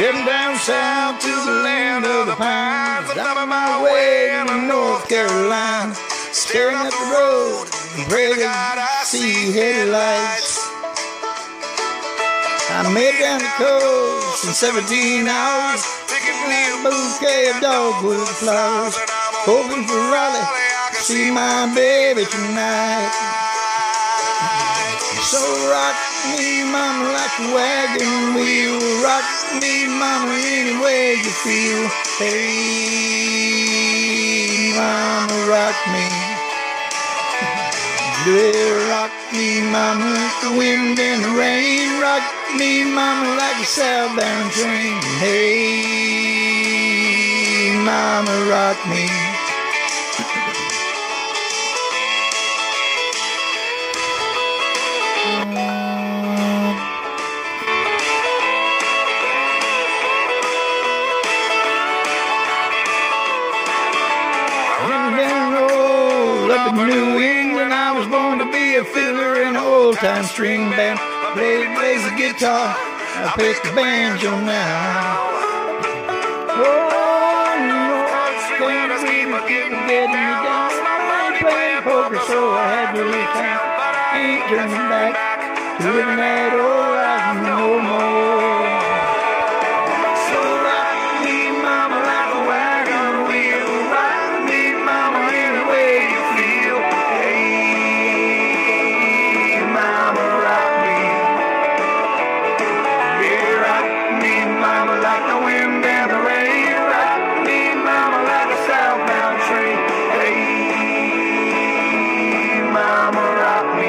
Heading down south to the land of the pines. I'm on my way into North Carolina, staring at the road, pray to God I see headlights. I made it down the coast in 17 hours, taking a bouquet of dogwood flowers, hoping for Raleigh to see my baby tonight. So rock me, mama, like a wagon wheel. Rock me, mama, any way you feel. Hey, mama, rock me. Yeah, rock me, mama, the wind and the rain. Rock me, mama, like a southbound train. Hey, mama, rock me. Up in New England, I was born to be a fiddler in an old-time string band. I plays the guitar, I pick the banjo now. Oh, no, things keep getting me down. I ain't playing poker, so I had to retire. I ain't turning back to living that old life no more. So rock me, mama, like a wagon wheel. Rock me, mama, any way you feel. Hey, mama, rock me. Yeah, rock me, mama, like the wind and the rain. Rock me, mama, like a southbound train. Hey, mama, rock me.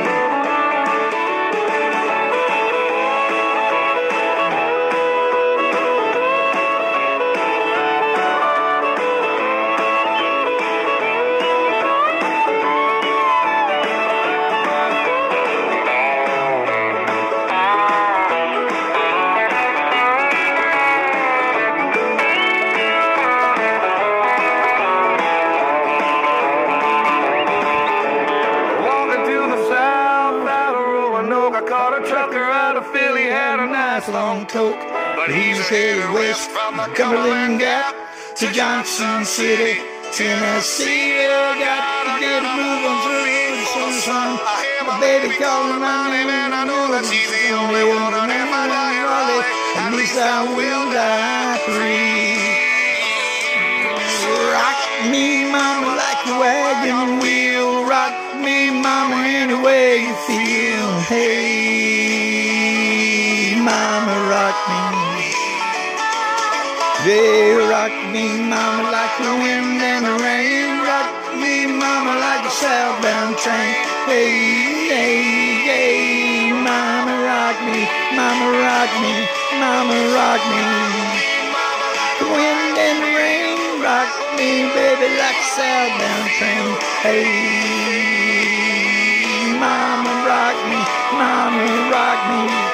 I caught a trucker out of Philly, had a nice long toke, but he was headed west from the Cumberland Gap to Johnson City, Tennessee. I got to get a move on through the sun. I hear my baby calling my name, and I know that she's the only one. And if I die in Raleigh, at least I will die free. Rock me, mama, like a wagon wheel. Rock me, mama, any way you feel. Hey, mama, rock me. Yeah, rock me, mama, like the wind and the rain. Rock me, mama, like a southbound train. Hey, hey, hey, mama, rock me, mama, rock me, mama, rock me. The wind and the rain, rock me, baby, like a southbound train. Hey, mama, rock me, mama, rock me.